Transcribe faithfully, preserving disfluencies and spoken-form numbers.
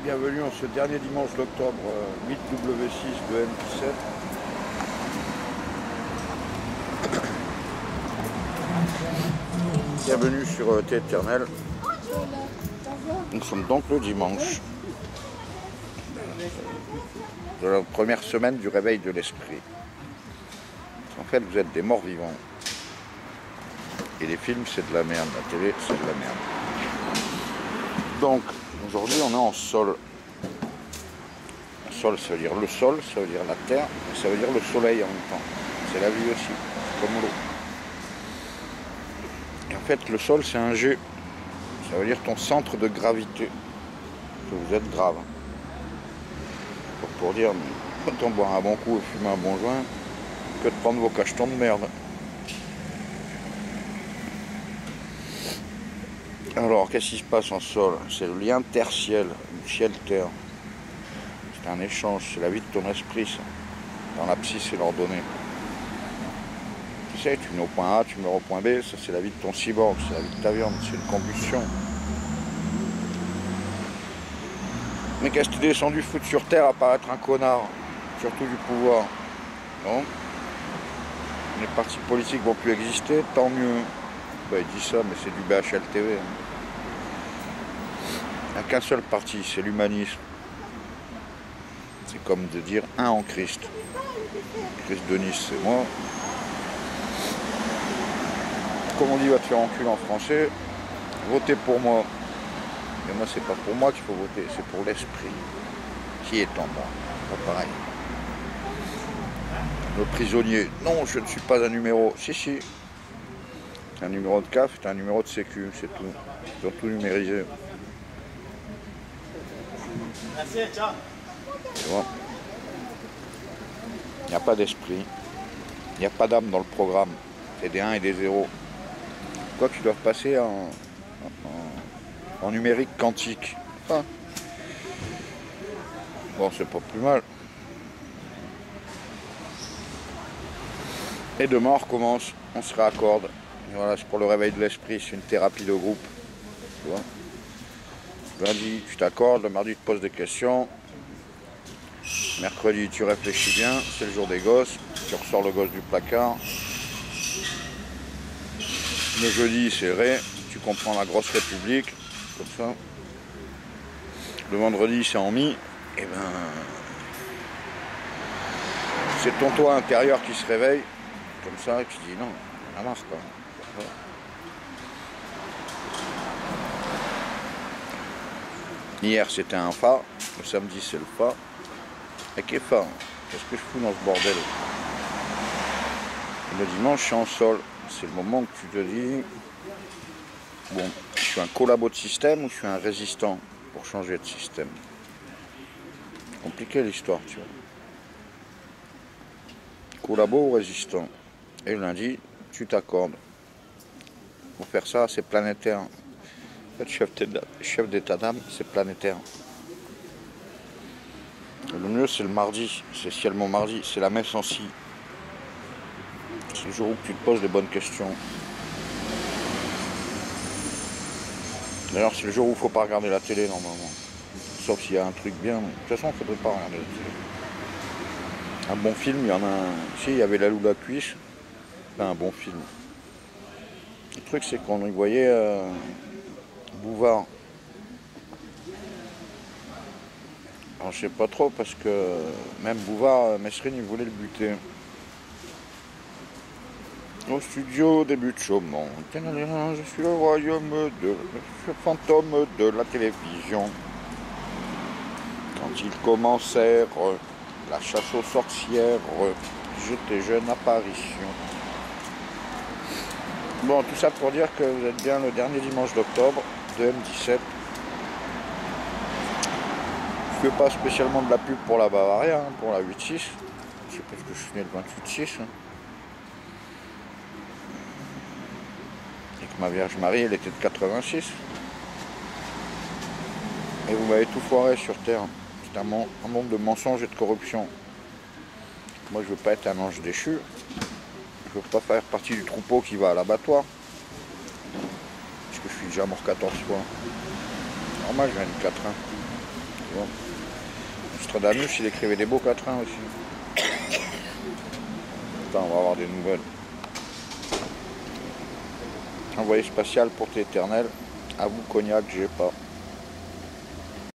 Bienvenue en ce dernier dimanche d'octobre, huit W six de M dix-sept. Bienvenue sur Thé Éternel. Nous sommes donc le dimanche de la première semaine du réveil de l'esprit. En fait, vous êtes des morts vivants. Et les films, c'est de la merde. La télé, c'est de la merde. Donc, aujourd'hui, on est en sol. Sol, ça veut dire le sol, ça veut dire la terre, et ça veut dire le soleil en même temps. C'est la vie aussi, c'est comme l'eau. Et en fait, le sol, c'est un G. Ça veut dire ton centre de gravité. Que vous êtes grave. Pour, pour dire, autant boire un bon coup et fumer un bon joint, que de prendre vos cachetons de merde. Alors, qu'est-ce qui se passe en sol? C'est le lien terre-ciel, ciel-terre. C'est un échange, c'est la vie de ton esprit, ça. Dans la psy, c'est l'ordonnée. Tu sais, tu mets au point A, tu mets au point B, ça c'est la vie de ton cyborg, c'est la vie de ta viande, c'est une combustion. Mais qu'est-ce que tu es descendu foutre sur Terre à paraître un connard, surtout du pouvoir? Non. Les partis politiques vont plus exister, tant mieux. Bah, il dit ça, mais c'est du B H L T V. Il n'y a qu'un seul parti, c'est l'humanisme. C'est comme de dire un en Christ. Christ de Nice, c'est moi. Comme on dit, va te faire enculer en français, votez pour moi. Mais moi, c'est pas pour moi qu'il faut voter, c'est pour l'esprit qui est en moi. Pas pareil. Le prisonnier, non, je ne suis pas un numéro. Si, si. C'est un numéro de C A F, c'est un numéro de Sécu, c'est tout. Ils ont tout numérisé. Merci, ciao. Tu vois, il n'y a pas d'esprit, il n'y a pas d'âme dans le programme, c'est des un et des zéro. Quoi qu'ils doivent passer en, en, en numérique quantique. Enfin, bon, c'est pas plus mal. Et demain on recommence, on se raccorde. Et voilà, c'est pour le réveil de l'esprit, c'est une thérapie de groupe. Tu vois, lundi tu t'accordes, le mardi tu te poses des questions. Mercredi, tu réfléchis bien, c'est le jour des gosses, tu ressors le gosse du placard. Le jeudi, c'est vrai, tu comprends la grosse république, comme ça. Le vendredi, c'est en mi, et ben, c'est ton toi intérieur qui se réveille, comme ça, et qui dit non, ça marche pas. Hier, c'était un fa, le samedi, c'est le fa. Et qu'est fa? Qu'est-ce que je fous dans ce bordel? Et le dimanche, je suis en sol. C'est le moment où tu te dis, bon, je suis un collabo de système ou je suis un résistant pour changer de système. C'est compliqué l'histoire, tu vois. Collabo ou résistant. Et le lundi, tu t'accordes. Pour faire ça, c'est planétaire. En fait, chef d'état d'âme, c'est planétaire. Le mieux, c'est le mardi, c'est sciemment mardi, c'est la messe en si. C'est le jour où tu te poses les bonnes questions. D'ailleurs, c'est le jour où il ne faut pas regarder la télé, normalement. Sauf s'il y a un truc bien. De toute façon, il ne faudrait pas regarder la télé. Un bon film, il y en a un. Ici, il y avait La Loue la Cuisse. Là, un bon film. Le truc, c'est qu'on y voyait euh, Bouvard. Alors, je sais pas trop parce que même Bouvard, Mesrine, il voulait le buter. Au studio début de Chaumont, je suis le royaume de, je suis le fantôme de la télévision. Quand ils commencèrent la chasse aux sorcières, j'étais jeune apparition. Bon, tout ça pour dire que vous êtes bien le dernier dimanche d'octobre de M dix-sept. Je ne fais pas spécialement de la pub pour la Bavaria, hein, pour la huit six. C'est parce que je suis né le vingt-huit six. Hein. Et que ma Vierge Marie, elle était de quatre-vingt-six. Et vous m'avez tout foiré sur Terre. C'est un, monde, un monde de mensonges et de corruption. Moi, je veux pas être un ange déchu. Je veux pas faire partie du troupeau qui va à l'abattoir. Parce que je suis déjà mort quatorze fois. Normal, je viens du quatre un. vois. Nostradamus, il écrivait des beaux quatrains aussi. Attends, on va avoir des nouvelles. Envoyé spatial, portée éternelle. À vous, Cognac, j'ai pas.